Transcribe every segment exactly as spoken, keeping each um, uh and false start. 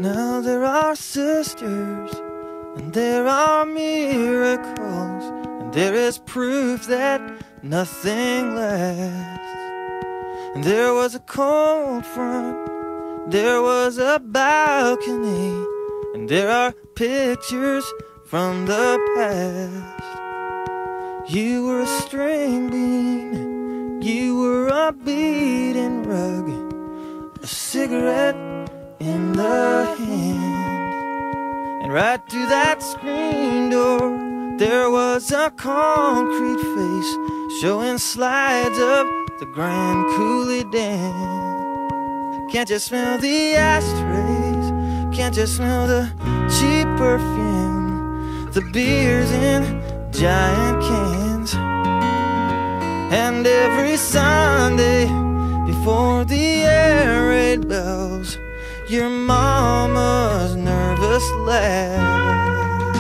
Now there are sisters, and there are miracles, and there is proof that nothing lasts. And there was a cold front, there was a balcony, and there are pictures from the past. You were a string bean, you were a beaten rug, a cigarette in the hand. And right through that screen door, there was a concrete face showing slides of the Grand Coulee Dam. Can't you smell the ashtrays? Can't you smell the cheap perfume? The beers in giant cans. And every Sunday before the air raid bells, your mama's nervous laugh.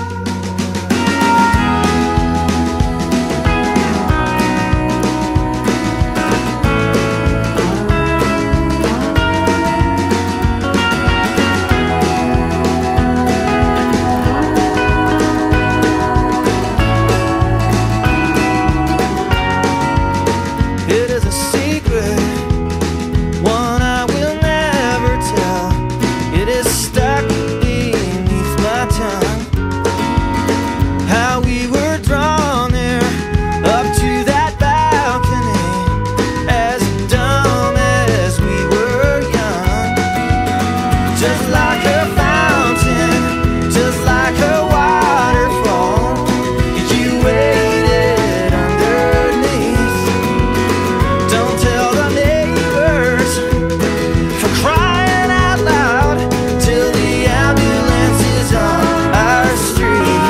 It is a secret, one I will never tell. It is stuck beneath my tongue. How we were drawn there, up to that balcony, as dumb as we were young. Just like a fountain, just like a waterfall, you waited underneath. Don't tell the neighbors, for crying out loud, till the ambulance is on our street.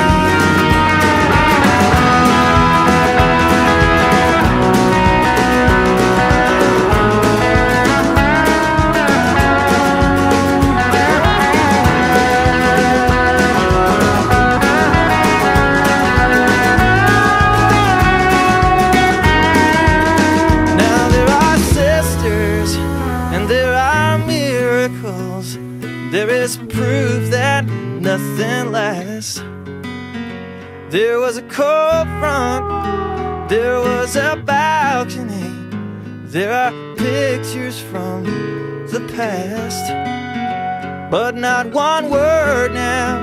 Now there are sisters, and there are miracles. There is proof that nothing lasts. There was a cold front, there was a balcony, there are pictures from the past, but not one word now.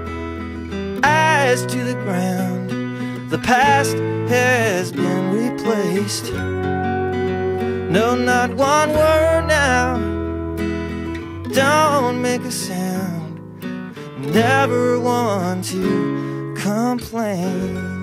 Eyes to the ground, the past has been replaced. No, not one word now. Don't make a sound, never want to complain.